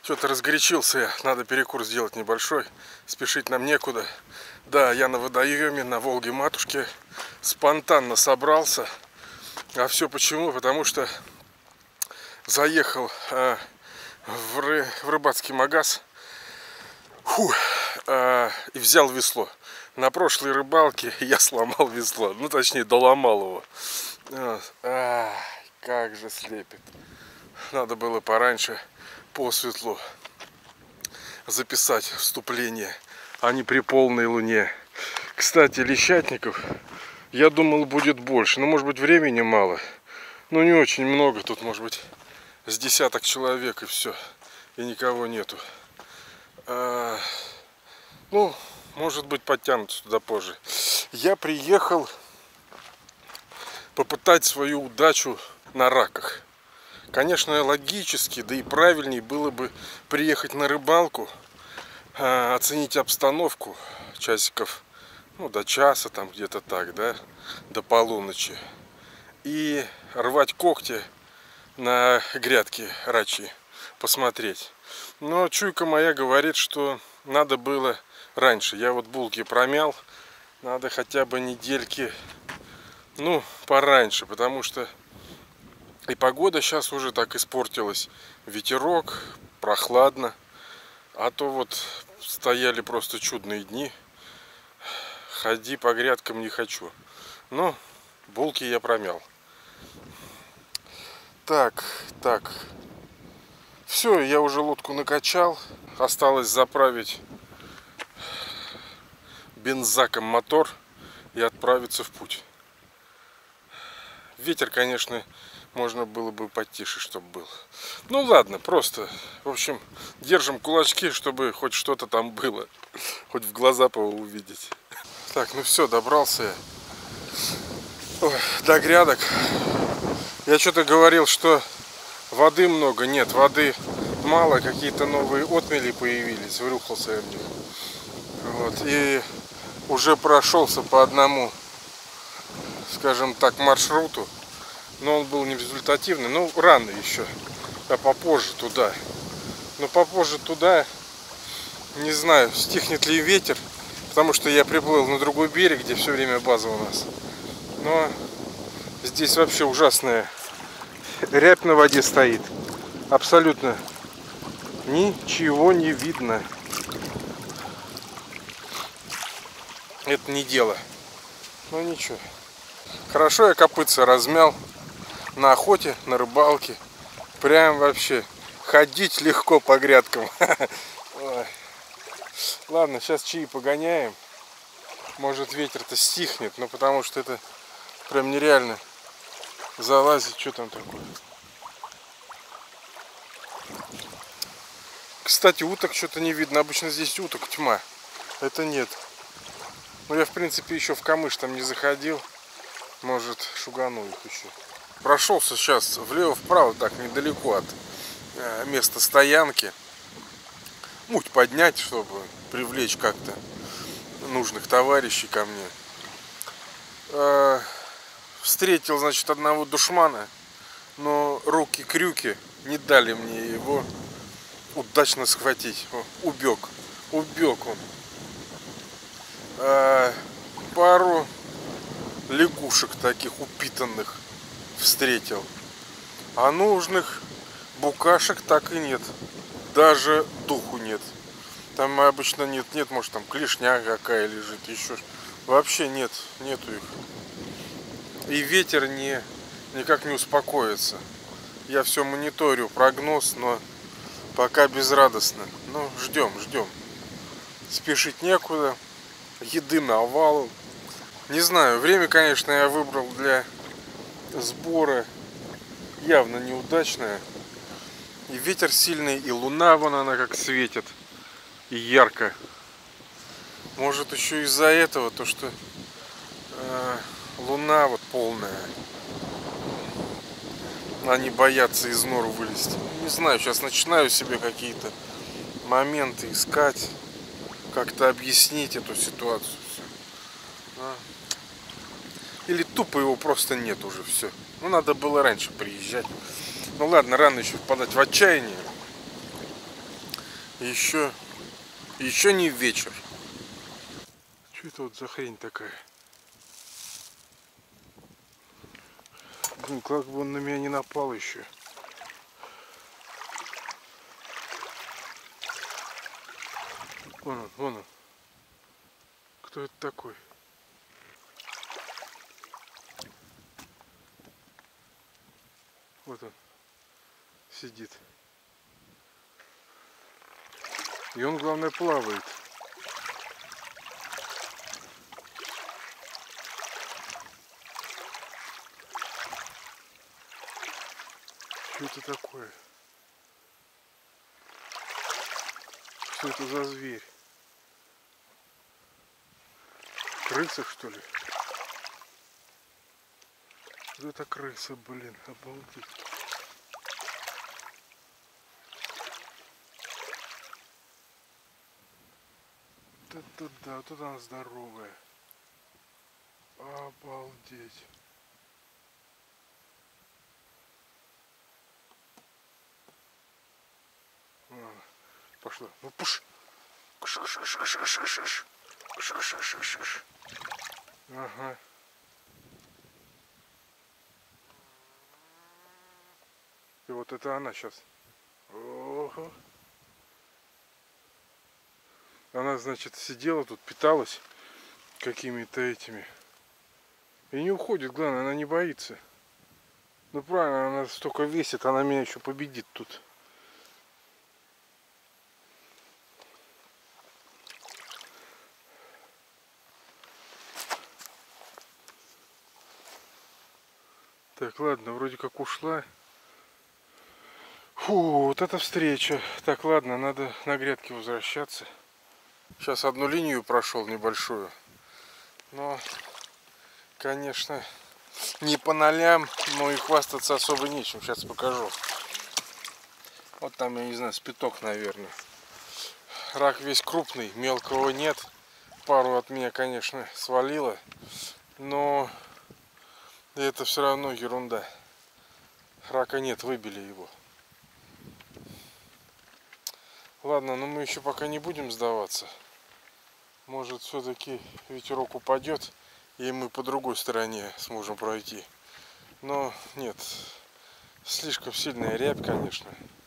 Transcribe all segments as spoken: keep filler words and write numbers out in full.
Что-то разгорячился я. Надо перекур сделать небольшой. Спешить нам некуда. Да, я на водоеме, на Волге-матушке. Спонтанно собрался. А все почему? Потому что заехал э, в, ры, в рыбацкий магаз. Фу, э, и взял весло. На прошлой рыбалке я сломал весло. Ну, точнее, доломал его. Вот. А, как же слепит. Надо было пораньше, по светлу, записать вступление, а не при полной луне. Кстати, лещатников, я думал, будет больше. Но, может быть, времени мало. Ну, не очень много. Тут, может быть, с десяток человек и все. И никого нету. А, ну, может быть, подтянутся туда позже. Я приехал попытать свою удачу на раках. Конечно, логически, да и правильнее было бы приехать на рыбалку, э, оценить обстановку часиков, ну, до часа, там где-то так, да, до полуночи. И рвать когти на грядке рачьи, посмотреть. Но чуйка моя говорит, что надо было раньше. Я вот булки промял, надо хотя бы недельки, ну, пораньше, потому что и погода сейчас уже так испортилась. Ветерок, прохладно. А то вот стояли просто чудные дни. Ходи по грядкам не хочу. Но булки я промял. Так, так. Все, я уже лодку накачал. Осталось заправить бензаком мотор и отправиться в путь. Ветер, конечно, можно было бы потише, чтобы был. Ну ладно, просто, в общем, держим кулачки, чтобы хоть что-то там было. Хоть в глаза увидеть. Так, ну все, добрался я. Ой, до грядок. Я что-то говорил, что воды много. Нет, воды мало. Какие-то новые отмели появились. Врюхался я в них. Вот. И уже прошелся по одному, скажем так, маршруту. Но он был не результативный. Ну, рано еще. А попозже туда. Но попозже туда, не знаю, стихнет ли ветер. Потому что я приплыл на другой берег, где все время база у нас. Но здесь вообще ужасная рябь на воде стоит. Абсолютно ничего не видно. Это не дело. Ну ничего. Хорошо я копытца размял. На охоте, на рыбалке. Прям вообще ходить легко по грядкам. Ой. Ладно, сейчас чаи погоняем. Может, ветер-то стихнет, но потому что это прям нереально залазить. Что там такое? Кстати, уток что-то не видно. Обычно здесь уток тьма. Это нет. Но я, в принципе, еще в камыш там не заходил. Может, шугану их еще. Прошелся сейчас влево-вправо, так недалеко от э, места стоянки. Муть поднять, чтобы привлечь как-то нужных товарищей ко мне. Э, встретил, значит, одного душмана, но руки-крюки не дали мне его удачно схватить. О, убег. Убег он. Э, пару лягушек таких упитанных встретил. А нужных букашек так и нет. Даже духу нет. Там обычно нет, нет, может там клешня какая лежит, еще. Вообще нет, нету их. И ветер не, никак не успокоится. Я все мониторю, прогноз, но пока безрадостно. Ну, ждем, ждем. Спешить некуда. Еды навалом. Не знаю, время, конечно, я выбрал для сбора явно неудачное. И ветер сильный, и луна вон она как светит. И ярко. Может еще из-за этого, то что э, луна вот полная. Они боятся из нор вылезти. Не знаю, сейчас начинаю себе какие-то моменты искать. Как-то объяснить эту ситуацию. А. Или тупо его просто нет уже, все. Ну, надо было раньше приезжать. Ну ладно, рано еще впадать в отчаяние. Еще, еще не вечер. Что это вот за хрень такая? Блин, как бы он на меня не напал еще. Вон он, вон он. Кто это такой? Вот он сидит. И он, главное, плавает. Что это такое? Что это за зверь? Крыса, что ли? Вот это крыса, блин, обалдеть. Вот это да, вот это она здоровая. Обалдеть. А, пошла. Ну пуш. Кш -кш -кш -кш -кш -кш -кш. Кш -кш -кш -кш -кш. Ага. И вот это она сейчас. Ого. Она, значит, сидела тут, питалась какими-то этими. И не уходит, главное, она не боится. Ну правильно, она столько весит, она меня еще победит тут. Так, ладно, вроде как ушла. Фу, вот эта встреча. Так, ладно, надо на грядке возвращаться. Сейчас одну линию прошел небольшую. Но, конечно, не по нолям, но и хвастаться особо нечем. Сейчас покажу. Вот там, я не знаю, спиток, наверное. Рак весь крупный, мелкого нет. Пару от меня, конечно, свалило. Но это все равно ерунда. Рака нет, выбили его. Ладно, но мы еще пока не будем сдаваться. Может, все-таки ветерок упадет, и мы по другой стороне сможем пройти. Но нет, слишком сильная рябь, конечно.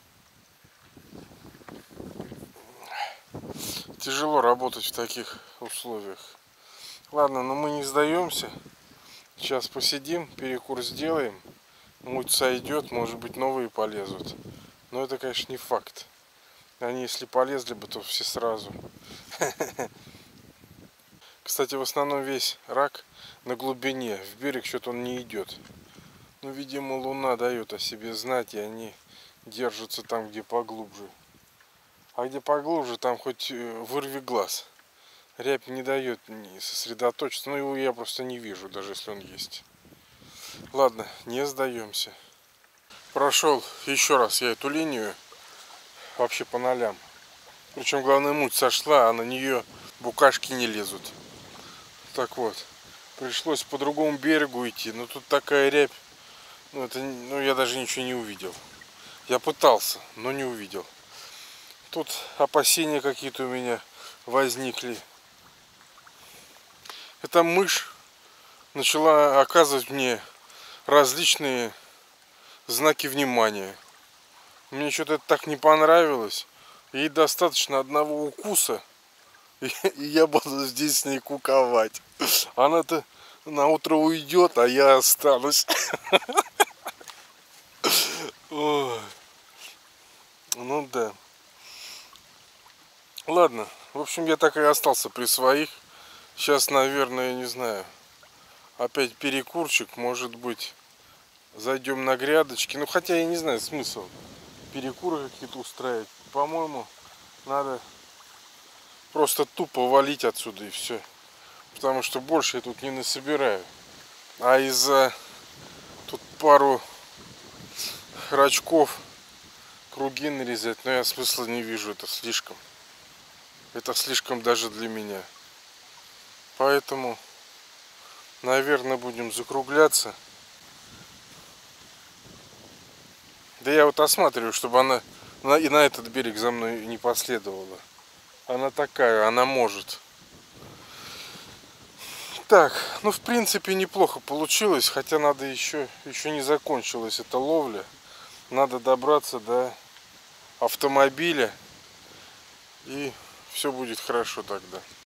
Тяжело работать в таких условиях. Ладно, но мы не сдаемся. Сейчас посидим, перекур сделаем. Муть сойдет, может быть, новые полезут. Но это, конечно, не факт. Они, если полезли бы, то все сразу. Кстати, в основном весь рак на глубине. В берег что-то он не идет. Ну, видимо, луна дает о себе знать, и они держатся там, где поглубже. А где поглубже, там хоть вырви глаз. Рябь не дает не сосредоточиться. Ну, его я просто не вижу, даже если он есть. Ладно, не сдаемся. Прошел еще раз я эту линию. Вообще по нолям. Причем, главное, муть сошла, а на нее букашки не лезут. Так вот, пришлось по другому берегу идти. Но тут такая рябь. Ну, это, ну, я даже ничего не увидел. Я пытался, но не увидел. Тут опасения какие-то у меня возникли. Эта мышь начала оказывать мне различные знаки внимания. Мне что-то это так не понравилось. Ей достаточно одного укуса, и, и я буду здесь с ней куковать. Она-то на утро уйдет, а я останусь. Ой. Ну да. Ладно. В общем, я так и остался при своих. Сейчас, наверное, не знаю. Опять перекурчик, может быть. Зайдем на грядочки. Ну, хотя я не знаю смысл перекуры какие-то устраивать. По-моему, надо просто тупо валить отсюда и все. Потому что больше я тут не насобираю. А из-за тут пару рачков круги нарезать, но я смысла не вижу. Это слишком. Это слишком даже для меня. Поэтому, наверное, будем закругляться. Да я вот осматриваю, чтобы она на- и на этот берег за мной не последовала. Она такая, она может. Так, ну в принципе неплохо получилось, хотя надо еще, еще не закончилась эта ловля. Надо добраться до автомобиля, и все будет хорошо тогда.